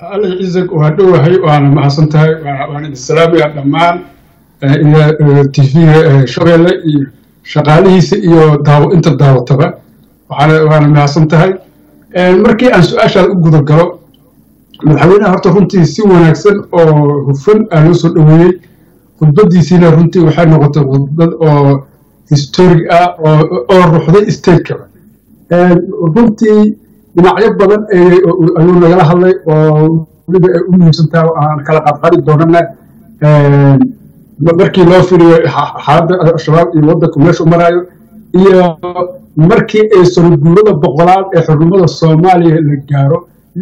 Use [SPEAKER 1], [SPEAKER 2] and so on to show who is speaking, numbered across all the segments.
[SPEAKER 1] الله يعزك وهدوه هاي وأنا ما حسنتها وأنا السلام يا دمان إلى تيفي شغلة شغالي سئيو داو أنت داو تبع وأنا ما حسنتها مركي أن سؤال أقول الجو مدحوينها هرت runtii si wanaagsan oo hufan aan loo soo dhaweeyay khudbadiisina runtii waxay noqotay khudbad oo historic ah oo ruuxday state-ka runtii dhinacyo badan ayuu nagala hadlay oo weliba ay u muhiimsantahay aan kala qaadqaadi doonana markii loo fiiriyo xaaladda al-shabaab iyo waddanka meesha u marayo iyo markii ay sanaguurada boqolaad ee xurumada soomaaliya la gaaro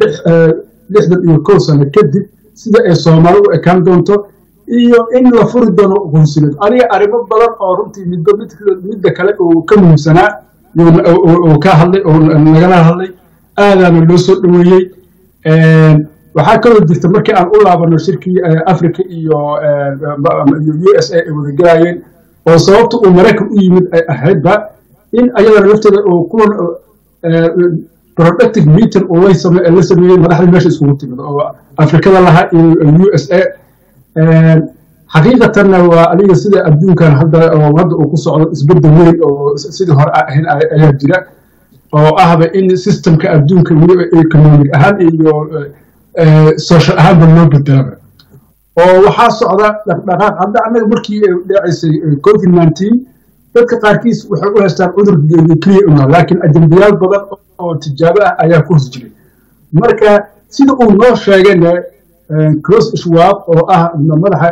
[SPEAKER 1] 61 sano kadib sida ay Soomaalidu ekaan doonto iyo in la furi doono qunsuliyad aniga arrimo badan oo runtii midda kale oo ka muhiimsanaa oo ka hadlay oo nagala hadlay aadana loo soo dhaweeyay waxaa kaloo jirta markii aan u laabano shirkii Afrika iyo USA ay wada galayeen oo sababta uu Mareykan u yimid ay ahaydba in ayada lafteeda oo kulan productive meeting oo la sameeyay madaxda meesha iskugu timid oo Afrikada laha iyo USA xaqiiqatan waa aliga sida adduunkan hadda uu ku socdo isbedel weyn oo sidii hore ahayn ayaa jira oo ahba in systemka adduunka weliba economic ahaan iyo social ahaan loo bedelo oo waxaa socda dhaqdhaqaaq hadda anaga markii dhacaysay COVID-19 dadka qaarkiis waxay u haystaan cudur kaliya laakiin ajnabiyaal badan oo tijaabo ah ayaa ku jiray marka sida uu noo sheegay Klaus Schwab oo ah madaxa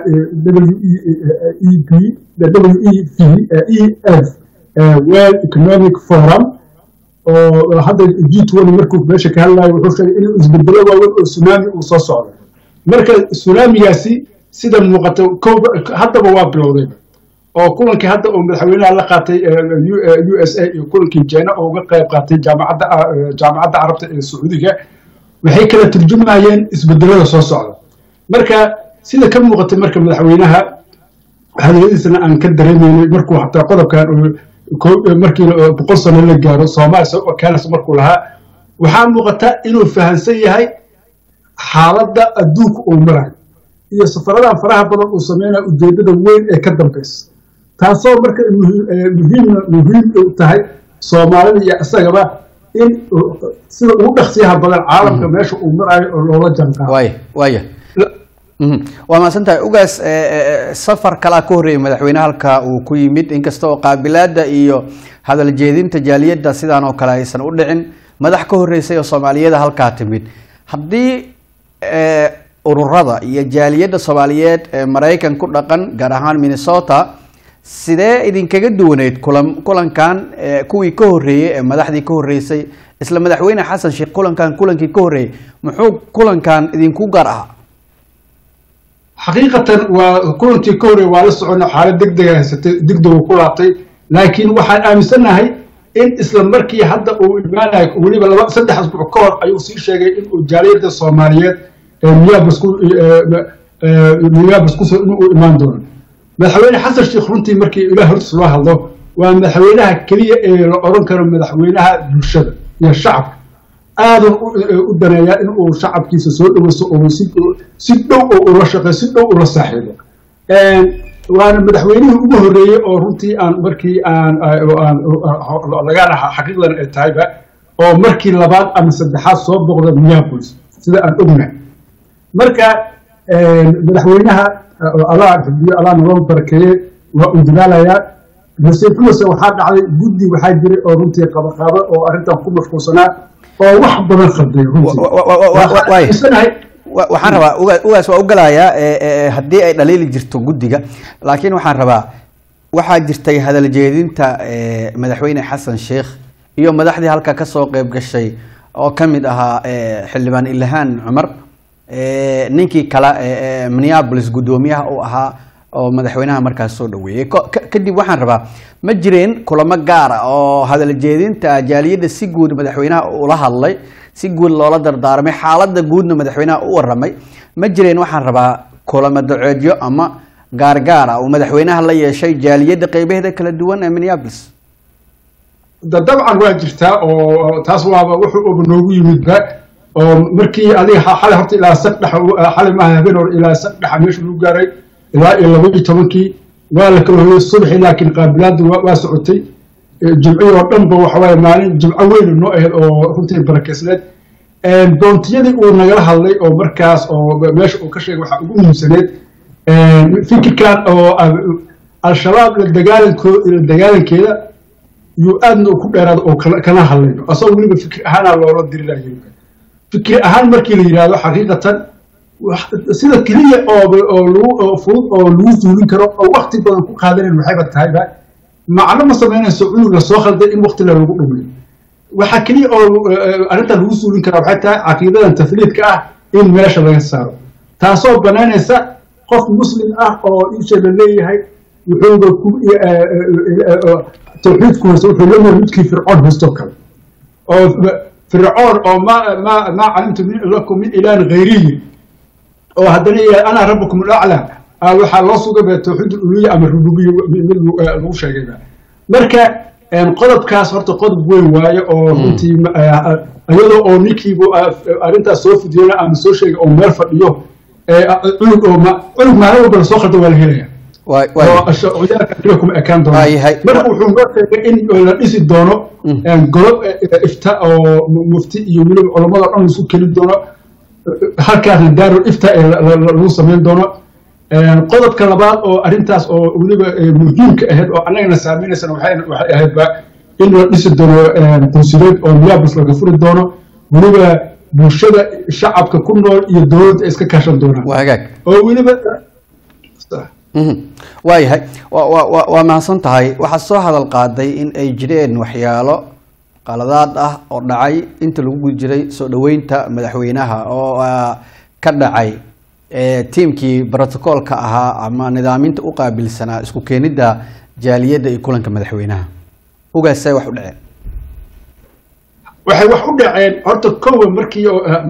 [SPEAKER 1] WEF World Economic Forum oo hadda G20 markuu meesha ka hadlayo wuxuu sheegay in isbedelo waaweyn oo tsunami uu soo socdo marka tsunamigaasi sida muuqato haddaba waa bilowday oo kulankii hadda uu madaxweynaha la qaatay USA iyo kulankii China oo uga qayb qaatay jaamacadda Carabta ee Sacuudiga waxay kala turjumayeen isbedelada soo socda marka sida ka muuqatay marka madaxweynaha hadaladiisana aan ka dareemeynay markuu xataa qodobkan markii 100 sano la gaaro Soomaaliya oo kaanas markuu lahaa waxaa muuqata inuu fahansan yahay xaaladda adduunka uu marayo iyo safarada faraha badan uu sameeyay ujeedada weyn ee ka dambaysa taasoo marka muhiim u tahay Soomaalida iyo asagaba in sida uu dhaqsiyaha badan caalamka meesha uu marayo oo loola janqaado
[SPEAKER 2] waaya waa ma santahay ugaas safar kala ka horeeyay madaxweynaha halka uu ku yimid inkasta oo qaabilaada iyo hadal jeedinta jaaliyada sidaan oo kale aysan u dhicin madax ka horeysay oo Soomaaliyada halka timid hadii ururada iyo jaaliyada Soomaaliyeed ee Mareykan ku dhaqan gaar ahaan Minnesota sidee idinkaga duwaneed kulankan kuwii ka horeeyay ee madaxdii ka horeysay isla madaxweyne Xasan Sheekh kulankii ka horeeyay muxuu kulankan idinku gaar ah
[SPEAKER 1] xaqiiqatan waa kulankii ka horeeyay waa la socon xaalad degdeg ah degdeg ku laabtay laakiin waxaan aaminsanahay in isla markii hadda uu imaanay waliba 3 asbuuc ka hor ayuu sii sheegay in uu jaaliyada Soomaaliyeed Minneapolis ku soo inuu imaan doono madaxweyne Xasan Sheekh runtii markii Ilaahay hortiisa loo hadlo waa madaxweynaha kaliya ee la oran karo madaxweynaha bulshada iyo shacabka aad u daneeya in uu shacabkiisa soo dhaweyso oo si dhow oo la shaqeeyo si dhow oo la saaxiibo waana madaxweynihii ugu horeeyay oo runtii aan markii aan laga xaqiiqdan ay tahayba oo markii labaad ama saddexaad soo boqday Minneapolis sida aan ognahay marka madaxweynaha Allah noo barkeeyay waa u dadaalaya Hussein Xumase waxaa dhacday guddi waxaa jiray oo runtii qabaqaabo oo arintan ku mashquulsanaa oo wax badan khalday runtii
[SPEAKER 2] waxaan rabaa ugaas waa u galayaa haddii ay dhaliili jirto guddiga laakiin waxaan rabaa waxaa jirtay hadal jeedinta madaxweyne Xasan Sheekh iyo madaxdii halka ka soo qayb gashay oo kamid ahaa xildhibaan Ilhaan Cumar ninkii kala Minneapolis gudoomiyaha oo ahaa oo madaxweynaha markaas soo dhaweeyay kadib waxaan rabaa ma jireen kulamo gaar ah oo hadal jeedinta jaaliyada si guud madaxweynaha ula hadlay si guud loola dardaarmay xaaladda guudna madaxweynaha u waramay ma jireen waxaan rabaa kulamo daceedyo ama gaar ah oo madaxweynaha la yeeshay jaaliyada qaybaheeda kala duwan ee Minneapolis
[SPEAKER 1] dabcan waa jirtaa oo taas waaba wuxuu noogu yimid ba oo markii adiga xalay horta ilaa saddex xalay ma habeen hor ilaa saddex meesha lagu gaaray ilaa 12 waa la kala hoyay subaxii laakiin qaabilaadu waa socotay jumciyo oo dhanba waxa waaye maalin jumco weyn noo ahayd oo runtii barakeysneed doontiyadii uu nagala hadlay oo markaas oo meesha uu ka sheegay waxa ugu muhiimsaneed fikirkan oo al-shabaab la dagaalankeeda yuu aadna ku dheeraado oo kana hadlayno asagoo weliba fikir ahaana loola dirilayo fikir ahaan markii la yidhaahdo xaqiiqatan sida keliya oo fudud oo lagu zuulin karo oo waqti badan ku qaadanayn waxayba tahayba macno ma samaynayso cunug la soo khalday in waqti lagu dhumiyo waxa keliya oo arrinta lagu zuulin kara waxay tahay caqiidadan tafliidka ah in meesha laga saaro taasoo banaanaysa qof muslim ah oo isha la leeyahay wuxuu ku tawxiidku hoose wuxuu leeyahay midkii fircoon hoostoo kale oo fircoon oo ma calimtu lakum min ilaahin ghayrihi oo haddana ana rabbukum al-a'la waxaa loo sugay tawxiid uluhiyya ama rububiyya mid lagu sheegay marka qodobkaas horta qodob weyn waaye oo runtii iyadoo oo ninkiibu arrintaas soo fidiyana ama soo sheegay oo meel fadhiyo cunug maalin walba soo khalda waa la helaya marka wuxuu noo sheegay in la dhisi doono golob ifta oo mufti iyo weliba culamada dhan isu keli doono halkaasna daarul ifta lagu samayn doono qodobka labaad oo arrintaas oo weliba muhiimka ahayd oo annagana saameynaysana waxay ahaydba in la dhisi doono qunsuliyeed oo miyaabus laga furi doono weliba bulshada shacabka ku nool iyo dowladda iska kaashan doonaan oo weliba
[SPEAKER 2] waayahay waa mahadsan tahay waxaad soo hadal qaaday in ay jireen waxyaalo qaladaad ah oo dhacay inta lagu jiray soo dhaweynta madaxweynaha oo ka dhacay tiimkii brotocoolka ahaa ama nidaaminta u qaabilsanaa isku keenidda jaaliyadda iyo kulanka madaxweynaha ogaasay wax u dhaceen
[SPEAKER 1] waxay wax u dhaceen horta kowa markii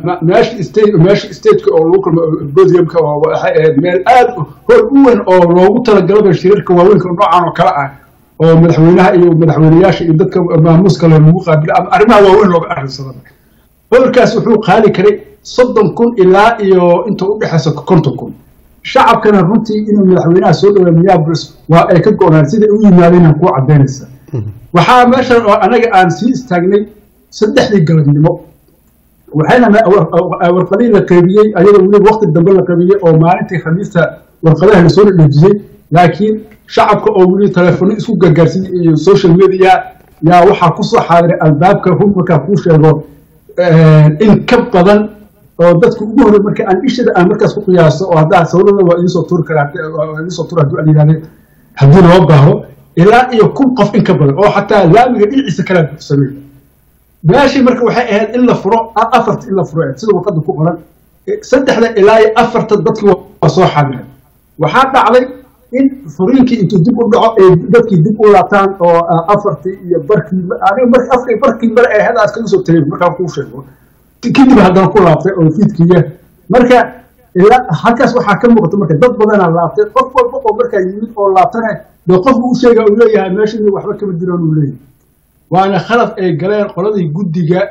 [SPEAKER 1] meesha stateka oo lagu kulmo podiumka waxay ahayd meel aad hor u weyn oo loogu talagalay shirarka waaweynka noocan oo kale ah oo madaxweynaha iyo madaxweynayaasha iyo dadka maamuuska lagu qaabilo ama arrimaha waaweyn looga arrinsaday holkaas wuxuu qaadi karay 30,000 ilaa iyo inta u dhaxaysa 50,000 shacabkana runtii inuu madaxweynaha soo dhaweeyo Minneapolis waa ay ka go'aan sida uu yimaadeen ku cadeynaysa waxaa meesha oo anaga aan sii istaagnay 3 galabnimo waxayna warqadii la qaybiyay ayadoo weli waqti dambe la qaybiyay oo maalintii khamiista warqadaha la soo dhigay laakiin shacabka oo weli telefoon isku gargaarsiin iyo social media yaa waxa ku soo xaadiray albaabka hukumka ku sheego in ka badan oo dadku ugu horeeyay markii aan ishada aan markaas ku qiyaaso oo hadda sawirada waa isoo tur kara isoo tur haduu yiraahdo hadii loo baaho ilaa iyo kun qof in ka badan oo xataa laamiga dhiciisa kala sameeyay meeshii marka waxay ahayd in la furo afarta in la furo sida warqada ku qoran 3 ilaa 4 dadkii waa soo xaadiray waxaa dhacday in furiinkii intuu dib u dhaco ee dadkii dib u laabtaan oo afartii iyo barkii aniga markii afkay barkii mar ay hadaas ka soo tareey markaa ku sheego kadib haddana ku laabtay oo fiidkiya marka ilaa halkaas waxaa ka muuqata marka dad badan aan laabtay qof walba oo markaa yimid oo laabtana dee qofku u sheega uu leeyahay meeshii waxba kama jiraan uu leeyahay waana khalad ay galeen qoladii guddiga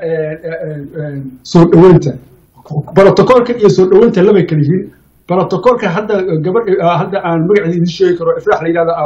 [SPEAKER 1] soo dhaweynta brotocoolka iyo soo dhaweynta laba kala yihiin brotocoolka hadda hadda aan magaceeda idin sheegi karo ifraax la yiraahdo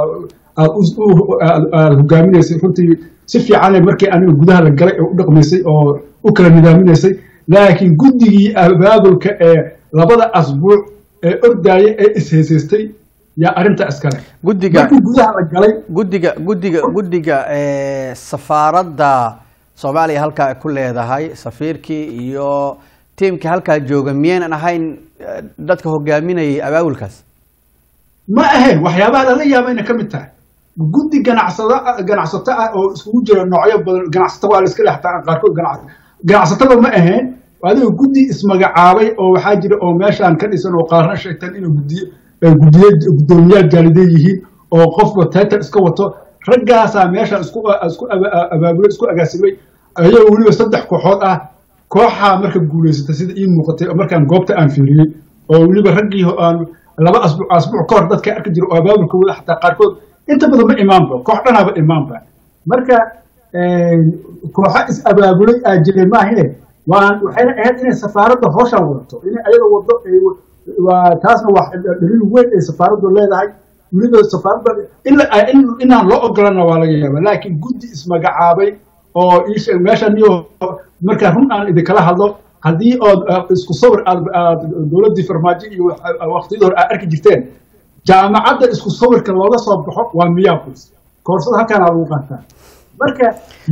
[SPEAKER 1] hogaaminaysay runtii si fiican markii aniga gudaha la galay oo u dhaqmaysay oo u kala nidaaminaysay laakiin guddigii abaabulka ee labada asbuuc ee ordayay ee isheesaystay yaa arinta askale gudaha la galay
[SPEAKER 2] guddiga safaaradda Soomaaliya halka ku leedahay safiirkii iyo tiimka halka jooga miyaan ahayn dadka hogaaminayay abaabulkaas
[SPEAKER 1] ma ahayn waxyaabaha la yaabay in ka mid tahay guddi ganacsato ah oo isku jira noocyo badan ganacsato waa la iska leextaan qaarkood ganacsatada ma ahayn adiga guddi ismagacaabay oo waxaa jira oo meeshaan ka dhisan oo qaarna sheegtaan inuu gudoomiyaal jaaliday yihiin oo qofba title iska wato raggaasaa meeshaan isku abaabulay isku agaasimay ayagoo weliba 3 kooxood ah kooxaa marka guulaysatay sida ii muuqatay markaan goobta aan fiiriyey oo weliba raggii aan 2 asbuuc ka hor dadka arki jira oo abaabulka wada xataa qaarkood inta badan ma imaanba koox dhanaaba imaanba marka kooxa is abaabulay aa jiray maahine waxayna ahayd inay safaaradda hawshan wadato inay ayaga wado taasna wax daliil weyn ay safaaraddu leedahay weliba safaaradda inaan loo ogolana waa laga yaabaa laakiin guddi ismagacaabay oo meeshan iyo markaa run aan idinkala hadlo haddii ood isku sawir aad dowladdii farmaajo iyo waqtiyadii hore aad arki jirteen jaamacadda isku sawirka looga soo baxo waa Minneapolis koorsada halkaan lagu qaataa marka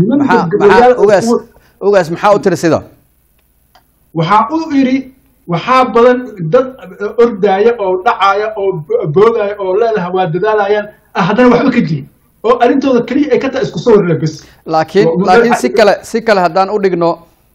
[SPEAKER 2] ogaas maxaa u tiri sida
[SPEAKER 1] waxaa u iri waxaa badan dad ordaya oo dhacaya oo boogaya oo leedahay waa dadaalayaan haddana waxba ka jirin oo arintooda kaliya ay ka tahay isku sawir la bas
[SPEAKER 2] laakiin si kale haddaan u dhigno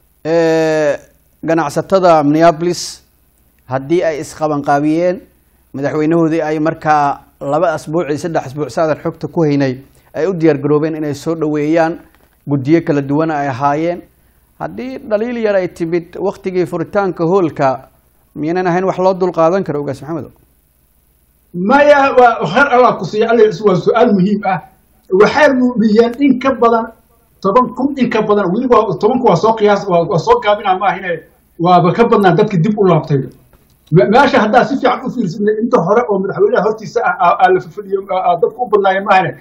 [SPEAKER 2] ganacsatada Minneapolis haddii ay isqabanqaabiyeen madaxweynahoodii ay markaa 2 asbuuc iyo 3 asbuuc saadan xogta ku haynay ay u diyaar garoobeen inay soo dhaweeyaan guddiyo kala duwan ay ahaayeen haddii dhaliil yar ay timid waqtigii furitaanka hoolka miyaynan ahayn wax loo dul qaadan karo ogaas maxamed
[SPEAKER 1] maya khayr allah ku siiyo alla waa su'aal muhiim ah waxay muubiyeen in ka badan 10,000 in ka badan weliba 10 waa soo qiyaas waa soo gaabinaa ma ahine waaba ka badnaa dadkii dib u laabtay meesha haddaa si fiican u fiirsanay inta hore oo madaxweynaha hortiisa la fadhiyo dadku u badnaayeen ma ahine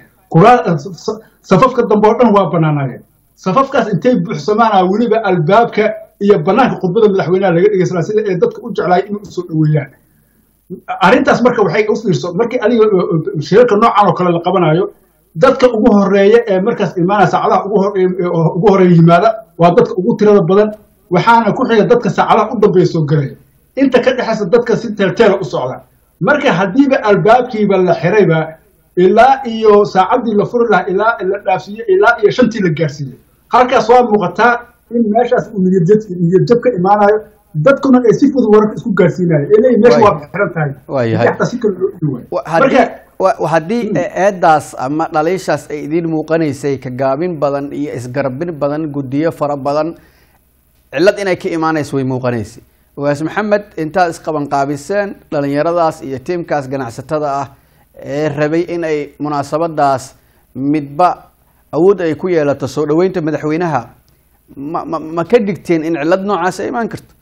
[SPEAKER 1] safafka dambe oo dhan waa banaanaayeen safafkaas intay buuxsamaanaa weliba albaabka iyo banaanka khudbada madaxweynaha laga dhigaysanaa sida ay dadka u jeclaay inay u soo dhaweeyaan arrintaas marka waxay u fiirso markii adiga shirarka noocan oo kale la qabanayo dadka ugu horeeya ee markaas imaanaya saacadaha ugu horeeya yimaada waa dadka ugu tirada badan waxaana ku xiga dadka saacadaha u dambeeya soo galaya inta ka dhexaysa dadka si teelteela u socda marka haddiiba albaabkiiba la xirayba ilaa iyo saacadii la furi lahaa ilaa la dhaafiyo ilaa iyo 5tii la gaarsiiyey halkaas waa muuqataa in meeshaas uu niyad-jab ka imaanayo dadkuna ay si fudud wararka isku gaarsiinayaan ilaa meesha waa xiran tahay xataa si kale loo dhawaayo
[SPEAKER 2] haddii eedaas ama dhaliishaas ay idiin muuqanaysay ka gaabin badan iyo isgarabin badan guddiyo fara badan cillad inay ka imaanayso way muuqanaysay ogaas maxamed intaad isqabanqaabiseen dhalinyaradaas iyo tiimkaas ganacsatada ah ee rabay in ay munaasabadaas midba awood ay ku yeelato soo dhaweynta madaxweynaha ma ka digteen in cillad noocaas ay imaan karto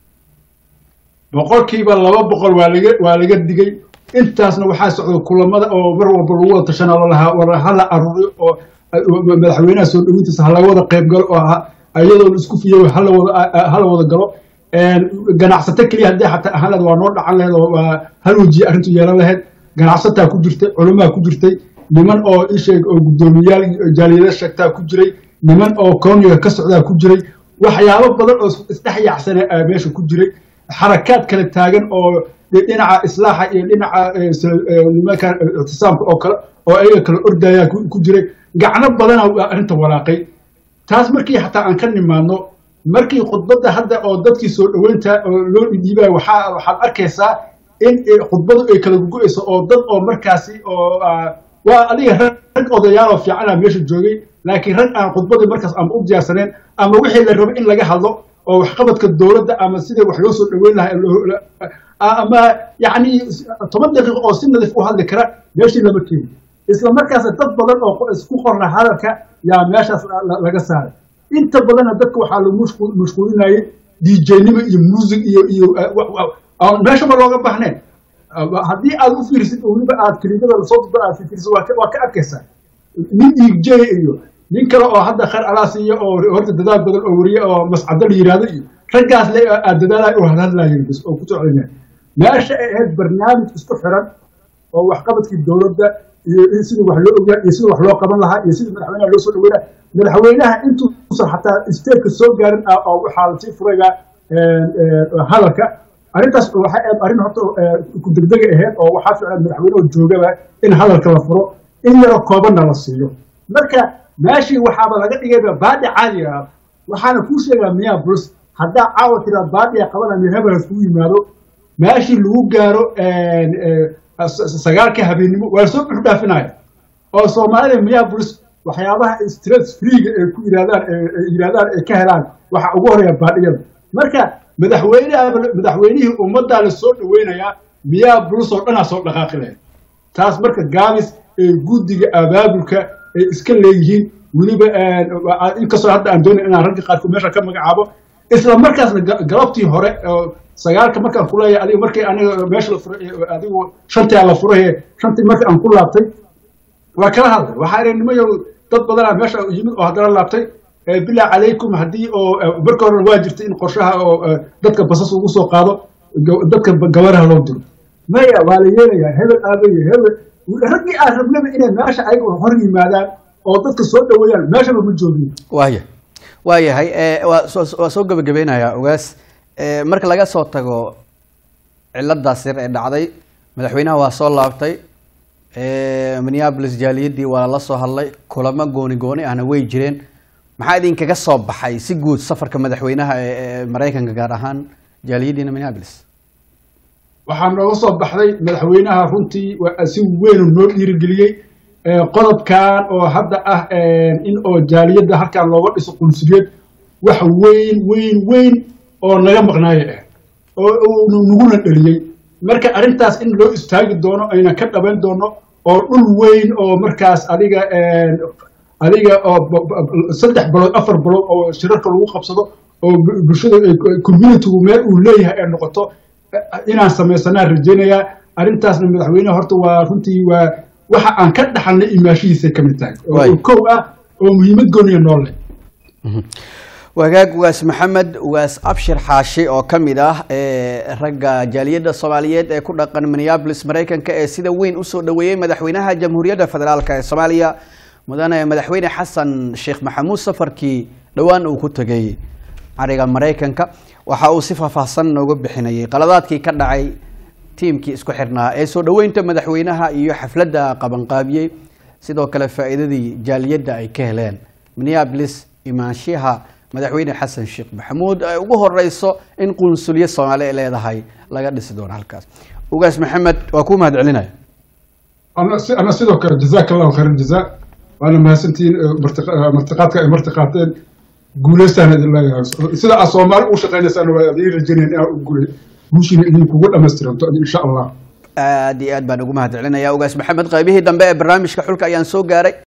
[SPEAKER 1] boqolkiiba 200 waa laga digay intaasna waxaa socda kulamada oo mar walba lagu wada tashanayo lahaa hala aruuriyo oo madaxweynaha soo dhaweyntiisa hala wada qayb galo oo iyadoo la isku fiyo hala wada galo ganacsato kaliya haddii xataa ahaan lahayd waa noo dhacan lahayd oo hal wajiye arrintu yeelan lahayd ganacsataa ku jirtay culumaa ku jirtay niman oo isheeg oo guddoomiyaal jaaliyada sheegtaa ku jiray niman oo kooniga ka socdaa ku jiray waxyaabo badan oo isdhex yaacsana meesha ku jiray xarakaad kala taagan oo dhinaca islaaxa iyo dhinaca nimanka ictisaamka oo kale oo ayaga kala ordaya ku jiray gacno badana arrinta walaaqay taas markii xataa aan ka nimaadno markii khudbadda hadda oo dadkii soo dhaweynta oo loo dhiibay waxaad arkaysaa in khudbadu ay kala go'ayso oo dad oo markaasi oo waa adiga rag odayaal oo fiican meesha joogay laakiin rag aan khudbadii markaas aan u diyaarsaneen ama wixii la rabo in laga hadlo oo waxqabadka dowladda ama sidii wax loo soo dhaweyn lahaa ama yacni 10 daqiiqo oo si nadiif u hadli kara meeshii lama keenin isla markaas dad badan oo isku qorna hadalka yaa meeshaas laga saaray inta badanna dadka waxaa lagu mashquulinayay DJ-nimo iyo music iyo meesha ma looga baahneen haddii aad u fiirisid oo weliba aad keliimada lasoo dudba aad fiirisid waa ka arkaysaa nin DJ iyo nin kale oo hadda khayr alaas iyo oo horta dadaal badan oo wariye oo mascado la yiraahdo iyo raggaas le aad dadaalay oo hadlaayeen bas oo ku socdeen meesha ay ahayd barnaamij isku xiran oo waxqabadkii dowladda iyo sidii wax loo ogaa iyo sidii wax loo qaban lahaa iyo sidii madaxweynaha loo soo dhaweynaa madaxweynaha intuusan xataa isteedka soo gaarin oo waxaa la sii furayga hadalka arrintaas waxay ahayd arrin horta ku degdega ahayd oo waxaa fiican madaxweynuhu joogaba in hadalka la furo in yaroo koobanna la siiyo marka meeshii waxaaba laga dhigayba baadhi caadi ah waxaana kuu sheegaa Minneapolis haddaa caawa tiraa baadhiya qabana Minneapolis kuu yimaado meeshii lagu gaaro 9 habeenimo waa soo buux dhaafinaya oo Soomaalida Minneapolis waxyaabaha stress free ee ku yiraahdaan ay ka helaan waxa ugu horeeya baadhiyada marka madaxweynihii ummadda la soo dhaweynayaa Minneapolis oo dhan soo dhaqaaqi lahayd taas marka gaabis ee guddiga abaabulka ay iska leeyihiin weliba inkastoo hadda aan doonayn inaan ragga qaarkood meesha ka magacaabo isla markaasna galabtii hore sagaalka markaan ku leeyahay adiga markii aniga meesha la furay adigu shantii la furay shantii markii aan ku laabtay waa kala hadlay waxaa inay dad badan meesha yimid oo hadana laabtay bilaa calaykum haddii oo marka hore waa jirtay in qorshaha oo dadka basas ugu soo qaado dadka gabaraha loo diro maya waa la yeelayaa hebel aabay hebel raggii aan rabnaba inay meesha ayaga hor yimaadaan oo dadka soo dhaweeyaan meeshaba ma joogin
[SPEAKER 2] waayahay waa soo gabagabeynayaa ogaas marka laga soo tago ciladaas yar ee dhacday madaxweynaha waa soo laabtay Minneapolis jaaliyadii waa la soo hadlay kulamo gooni ahna way jireen maxaa idinkaga soo baxay si guud safarka madaxweynaha ee Mareykanka gaar ahaan jaaliyadiina Minneapolis
[SPEAKER 1] waxaa nooga soo baxday madaxweynaha runtii waa si weyn noo dhiirigeliyay qodobkan oo hadda ah in oo jaaliyada halkaan looga dhiso qunsuliyad wax weyn oo naga maqnaayay oo nuguna dhaliyay marka arintaas in loo istaagi doono ayna ka dhaban doono oo dhul weyn oo markaas adiga oo 3 bilood 4 bilood oo shirarka lagu qabsado oo bulshada community-gu meel uu leeyahay ay noqoto inaan sameysana rajeynaya arintaasna madaxweynaha horta waa runtii waa waxa aan ka dhaxalnay imaashihiisa kamid tahay oo koow ah oo muhiimad gooniya nool leh
[SPEAKER 2] wagaag waas maxamed waas abshir xaashi oo kamid ah ragga jaaliyada Soomaaliyeed ee ku dhaqan Minneapolis Mareykanka ee sida weyn u soo dhaweeyay madaxweynaha Jamhuuriyadda Federaalka ee Soomaaliya mudane madaxweyne Xasan Sheekh Maxamuud safarkii dhawaan uu ku tagay ariga Mareykanka waxa uu si faahfaahsan nooga bixinayay qaladaadkii ka dhacay tiimkii isku xirnaa ee soo dhaweynta madaxweynaha iyo xafladda qabanqaabiyay sidoo kale faa'iidadii jaaliyada ay ka heleen Minneapolis imaanshaha madaxweyne Xasan Sheekh Maxamuud ay ugu horeyso in qunsuliyad Soomaali ay leedahay laga dhisi doono halkaas ugaas maxamed waa ku mahad celinaya
[SPEAKER 1] ana sidoo kale jazakallahu khairan jazaa waana mahadsantiin martiqaadka ay martiqaateen guuleystaan idin leeyahay sida aad Soomaali u shaqeynaysan waa idin rajaynayaan inaad u guushiina idinkugu dhammaystiranto insha Allah
[SPEAKER 2] aad iyo aad baan ugu mahad celinayaa ugaas maxamed qaybihii dambe ee barnaamijka xulka ayaan soo gaaray